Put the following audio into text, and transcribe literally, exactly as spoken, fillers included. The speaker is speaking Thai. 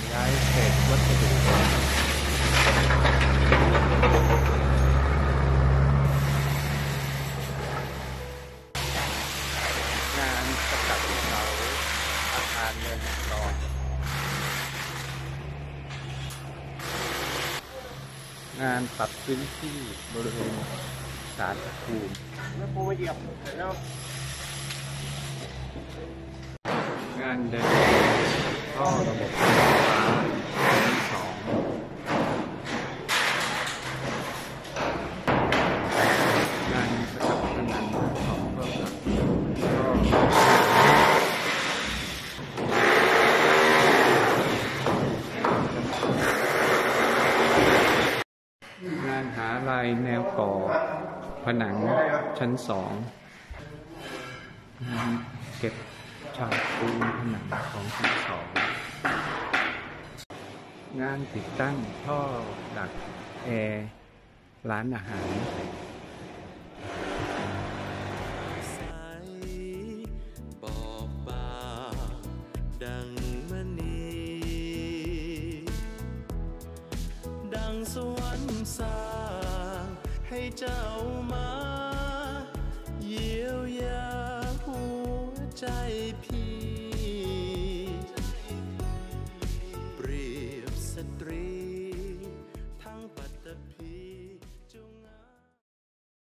ย้ายเศษวัสดุงานสกัดเสาอาคารเรือนนอนงานปรับพื้นที่บริเวณศาลพระภูมิแล้วปูมาเหยียบแล้วงานเดินท่อระบบไฟฟ้าชั้นสองงานสกัดผนังของเครื่องจักรงานหาลายแนวก่อผนังชั้นสองงานเก็บฉากปูนผนังของชั้นสองงานติดตั้งท่อดักแอร์ร้านอาหารบอกบางดังมณีดังสวรรค์สร้างให้เจ้ามาเยียวยาหัวใจพี่